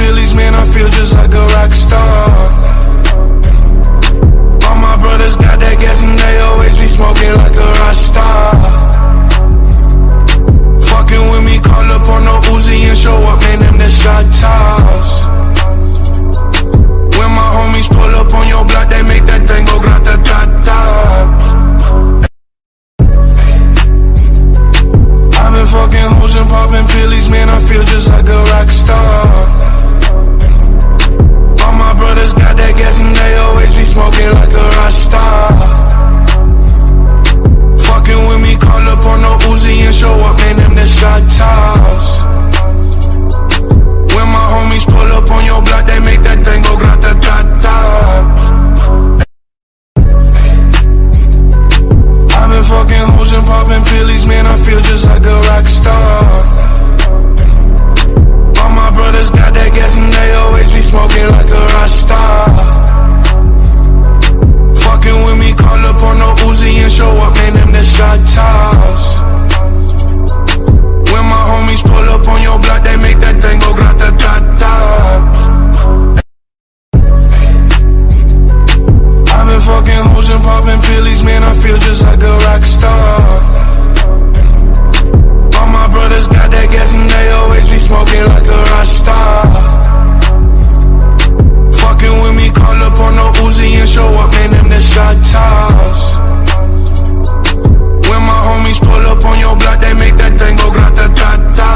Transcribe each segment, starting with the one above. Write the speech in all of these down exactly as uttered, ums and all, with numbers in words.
pillies, man, I feel just like a rock star. All my brothers got that gas and they always be smoking like a rockstar. Fucking with me, call up on no Uzi and show up, man, them the shot toss. When my homies pull up on your block, they make that thing go grata-ta-ta. I've been fucking hoes and popping pillies, man, I feel just like a rock star. All my brothers got that gas and they always be smoking like a rockstar. Fucking with me, call up on no Uzi and show up, man, them the shot toss. When my homies pull up on your block, they make that thing go grata-ta-ta. I've been fucking hoes and popping pillies, man, I feel just like a rock star. All my brothers got that gas and they always be smoking like a rockstar. Fucking with me, call up on no Uzi and show up, man, them the shot toss. When my homies pull up on your block, they make that thing go grata-ta-ta. I've been fucking hoes and popping pillies, man, I feel just like a rock star. All my brothers got that gas and they always be smoking like a rockstar. Fucking with me, call up on no Uzi and show up, man, them the shot toss. When my homies pull up on your block, they make that thing go grata-ta-ta.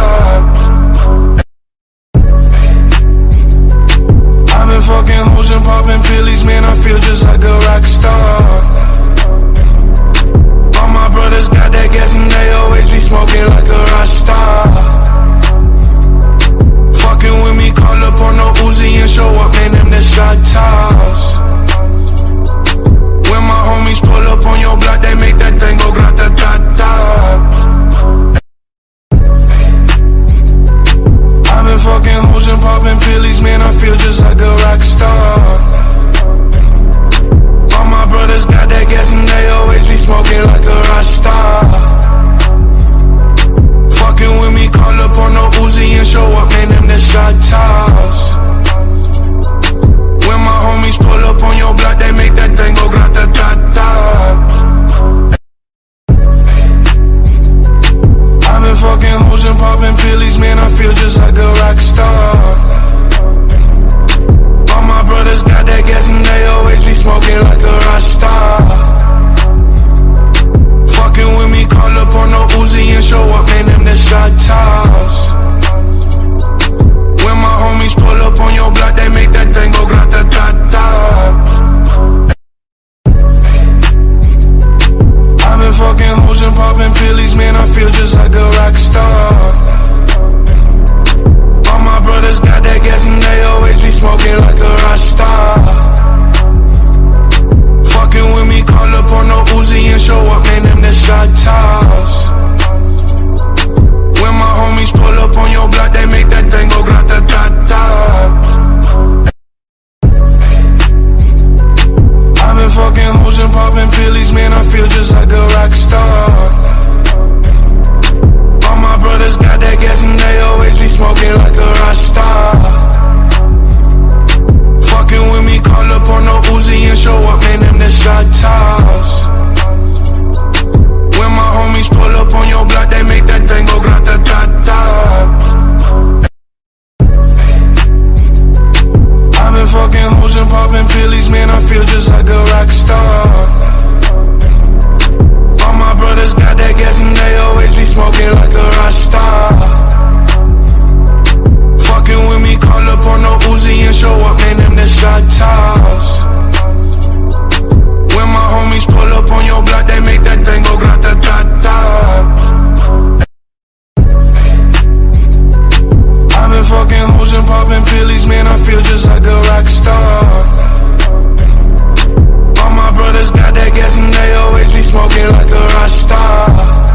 I've been fucking hoes and popping pillies, man, I feel just like a rock star. All my brothers got that gas and they always be smoking like a rockstar. Fucking with me, call up on no Uzi and show up, man, them the shot toss. When my homies pull up on your block, they make that thing go grata-ta-ta. I've been fucking hoes and popping pillies, man, I feel just like a rock star. All my brothers got that gas and they always be smoking like a rockstar. Fucking with me, call up on no Uzi and show up, man, them the shot toss. When my homies pull up on your block, they make that thing go grata-ta-ta. I've been fucking hoes and popping pillies, man, I feel just like a rock star. All my brothers got that gas and they always be smoking like a rockstar. Fucking with me, call up on no Uzi and show up, man, them the shot toss. When my homies pull up on your block, they make that thing go grata-ta-ta. I've been fucking hoes and popping pillies, man, I feel just like a rock star. All my brothers got that gas and they always be smoking like a rockstar. Fucking with me, call up on no Uzi and show up, man, them the shot toss. When my homies pull up on your block, they make that thing go grata-ta-ta. I've been fucking hoes and popping pillies, man, I feel just like a rock star. All my brothers got that gas and they always be smoking like a rockstar. Fucking with me, call up on no Uzi and show up, man, them the shot toss. When my homies pull up on your block, they make that thing go grata-ta-ta. I've been fucking hoes and popping pillies, man, I feel just like a rock star. I've been fucking hoes and popping pillies, man, I feel just like a rock star. All my brothers got that gas and they always be smoking like a rockstar. Fucking with me, call up on no Uzi and show up, man, them the shot toss. When my homies pull up on your block, they make that thing go grata-ta-ta. I've been fucking hoes and popping pillies, man, I feel just like a rock star. All my brothers got that gas and they always be smoking like a rockstar. Fucking with me, call up on no Uzi and show up, man, them the shot toss. When my homies pull up on your block, they make that thing go grata-ta-ta. I've been fucking hoes and popping pillies, man, I feel just like a rock star. All my brothers got that gas and they always be smoking like a rockstar.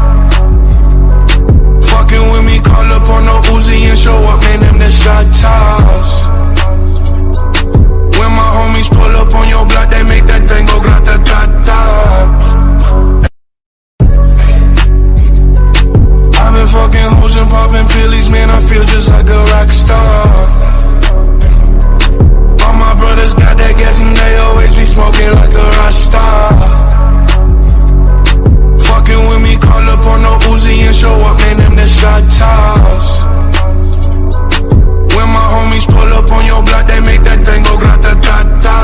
Fucking with me, call up on no Uzi and show up, man, them the shot toss. When my homies pull up on your block, they make that thing go grata-ta-ta. I've been fucking hoes and popping pillies, man, I feel just like a rock star. brothers got that gas and they always be smoking like a rockstar. Fucking with me, call up on no Uzi and show up, man, them the shot toss. When my homies pull up on your block, they make that thing go grata-ta-ta.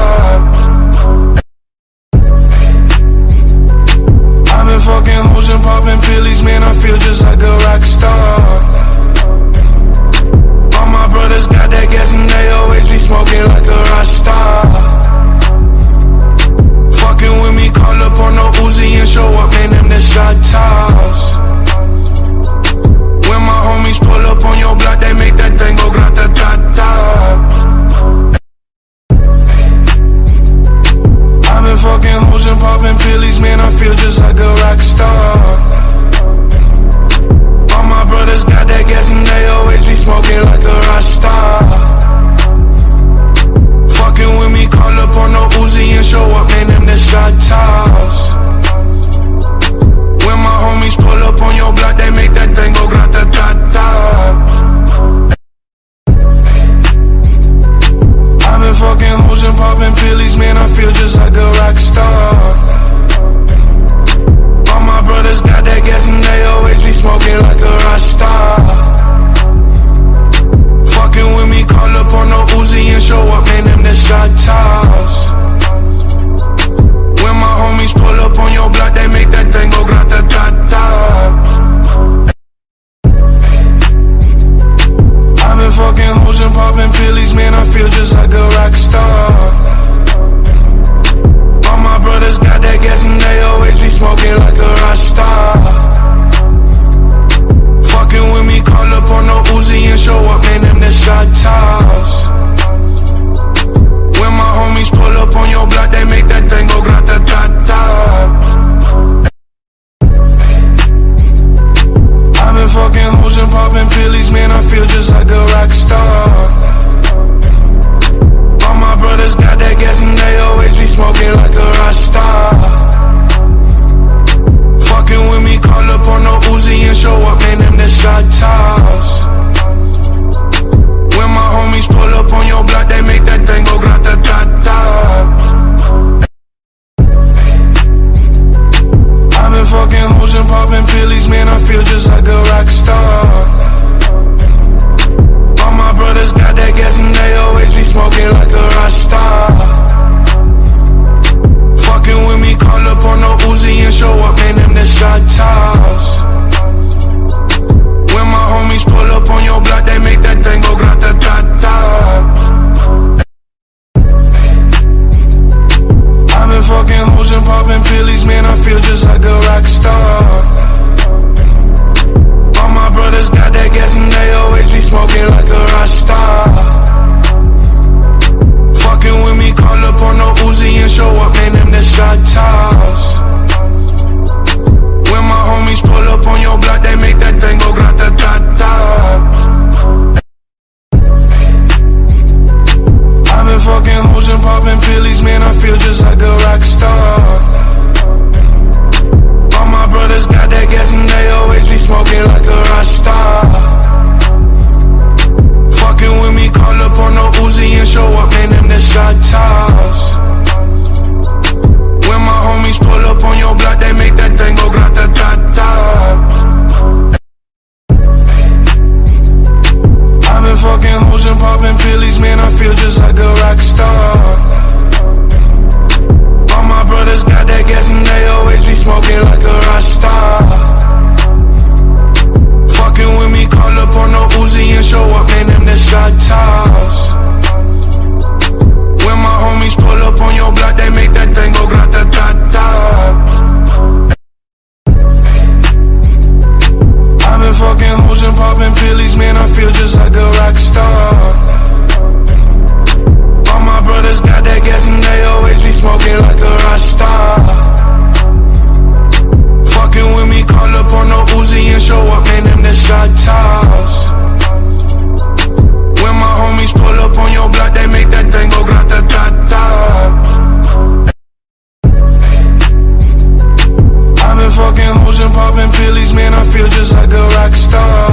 I've been fucking hoes and popping pillies, man, I feel just like a rock star. All my brothers got that gas and they always be smoking like a rockstar. Fucking with me, call up on no Uzi and show up, man, them the shot toss. When my homies pull up on your block, they make that thing go grata-ta-ta. I've been fucking hoes and popping pillies, man, I feel just like a rock star. All my brothers got that gas and they always be smoking like a rockstar. Fucking with me, call up on no Uzi and show up, man, them the shot toss. When my homies pull up on your block, they make that thing go grata-ta-ta. I've been fucking hoes and popping pillies, man, I feel just like a rock star. All my brothers got that gas and they always be smoking like a rockstar. Fucking with me, call up on no Uzi and show up, man, them the shot toss. When my homies pull up on your block, they make that thing go grata-ta-ta. I've been fucking hoes and popping pillies, man, I feel just like a rock star. All my brothers got that gas and they always be smoking like a rockstar. Fucking with me, call up on no Uzi and show up, man, them the shot toss. When my homies pull up on your block, they make that thing go grata-ta-ta. I've been fucking hoes and popping pillies, man, I feel just like a rock star. All my brothers got that gas and they always be smoking like a rockstar. Fucking with me, call up on no Uzi and show up, man, them the shot toss. When my homies pull up on your block, they make that thing go grata-ta-ta. I've been fucking hoes and popping pillies, man, I feel just like a rock star. All my brothers got that gas and they always be smoking like a rockstar. Fucking with me, call up on no Uzi and show up, man, them the shot toss. When my homies pull up on your block, they make that thing go grata-ta-ta. I've been fucking hoes and popping pillies, man, I feel just like a rock star. All my brothers got that gas and they always be smoking like a rockstar. Fucking with me, call up on no Uzi and show up, man, them the shot toss. When my homies pull up on your block, they make that thing go grata-ta-ta. I've been fucking hoes and popping pillies, man, I feel just like a rock star. All my brothers got that gas and they always be smoking like a rockstar. Fucking with me, call up on no Uzi and show up, man, them the shot toss. When my homies pull up on your block, they make that thing go grata-ta-ta. I've been fucking hoes and popping pillies, man, I feel just like a rock star. All my brothers got that gas and they always be smoking like a rockstar. Fucking with me, call up on no Uzi and show up, man, them the shot toss. When my homies pull up on your block, they make that thing go grata-ta-ta. I've been fucking hoes and popping pillies, man, I feel just like a rock star. All my brothers got that gas and they always be smoking like a rockstar. Fucking with me, call up on no Uzi and show up, man, them the shot toss. When my homies pull up on your block, they make that thing go grata-ta-ta. I've been fucking hoes and popping pillies, man, I feel just like a rock star.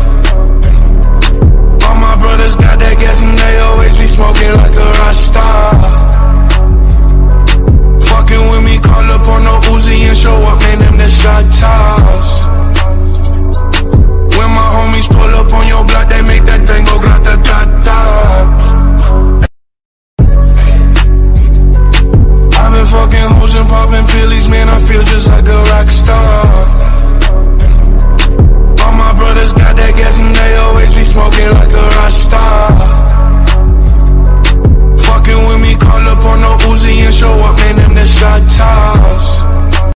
All my brothers got that gas and they always be smoking like a rockstar. popping pillies, man, I feel just like a rock star. All my brothers got